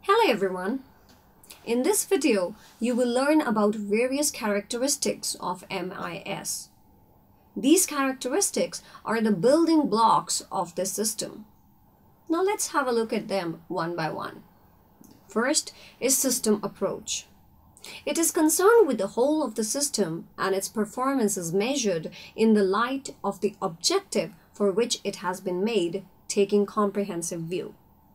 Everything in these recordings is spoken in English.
Hello everyone! In this video, you will learn about various characteristics of MIS. These characteristics are the building blocks of this system. Now let's have a look at them one by one. First is system approach. It is concerned with the whole of the system and its performance is measured in the light of the objective for which it has been made, taking comprehensive view.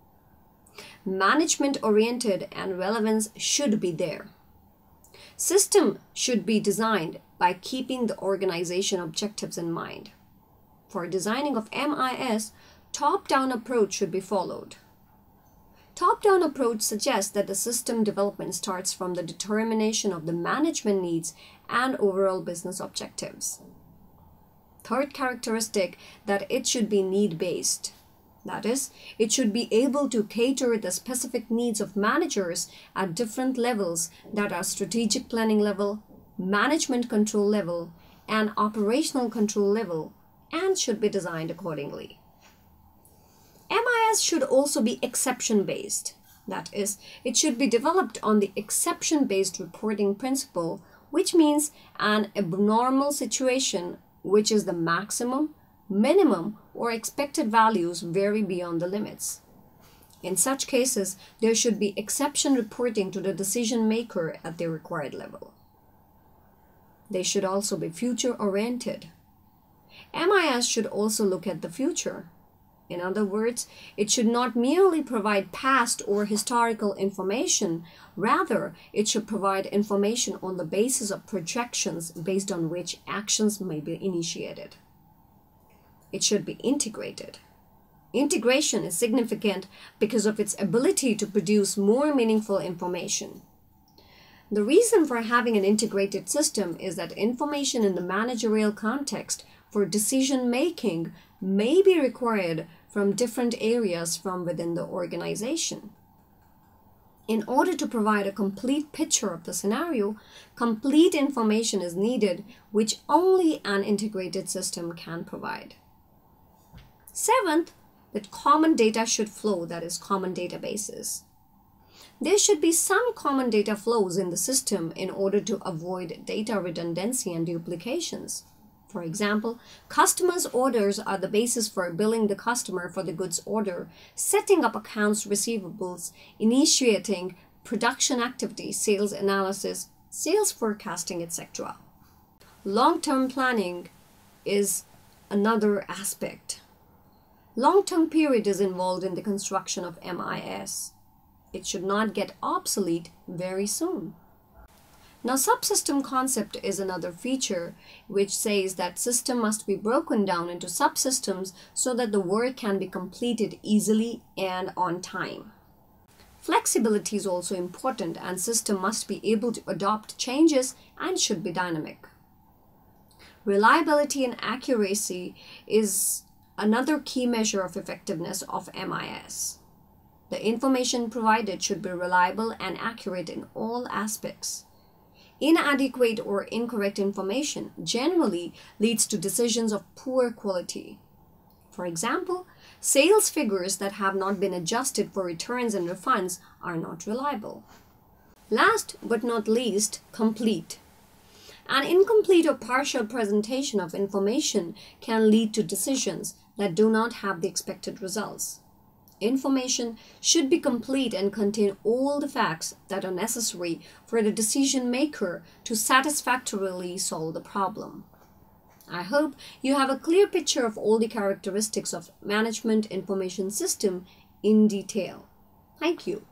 Management-oriented and relevance should be there. System should be designed by keeping the organization objectives in mind. For designing of MIS, top-down approach should be followed. Top-down approach suggests that the system development starts from the determination of the management needs and overall business objectives. Third characteristic, that it should be need-based. That is, it should be able to cater the specific needs of managers at different levels that are strategic planning level, management control level, and operational control level, and should be designed accordingly. MIS should also be exception-based. That is, it should be developed on the exception-based reporting principle, which means an abnormal situation, which is the maximum, minimum, or expected values vary beyond the limits. In such cases, there should be exception reporting to the decision maker at the required level. They should also be future-oriented. MIS should also look at the future. In other words, it should not merely provide past or historical information, rather, it should provide information on the basis of projections based on which actions may be initiated. It should be integrated. Integration is significant because of its ability to produce more meaningful information. The reason for having an integrated system is that information in the managerial context for decision making may be required from different areas from within the organization. In order to provide a complete picture of the scenario, complete information is needed, which only an integrated system can provide. Seventh, that common data should flow, that is, common databases. There should be some common data flows in the system in order to avoid data redundancy and duplications. For example, customers' orders are the basis for billing the customer for the goods order, setting up accounts receivables, initiating production activities, sales analysis, sales forecasting, etc. Long-term planning is another aspect. Long-term period is involved in the construction of MIS. It should not get obsolete very soon. Now, subsystem concept is another feature which says that system must be broken down into subsystems so that the work can be completed easily and on time. Flexibility is also important and system must be able to adopt changes and should be dynamic. Reliability and accuracy is another key measure of effectiveness of MIS. The information provided should be reliable and accurate in all aspects. Inadequate or incorrect information generally leads to decisions of poor quality. For example, sales figures that have not been adjusted for returns and refunds are not reliable. Last but not least, complete. An incomplete or partial presentation of information can lead to decisions that do not have the expected results. Information should be complete and contain all the facts that are necessary for the decision maker to satisfactorily solve the problem. I hope you have a clear picture of all the characteristics of management information system in detail. Thank you.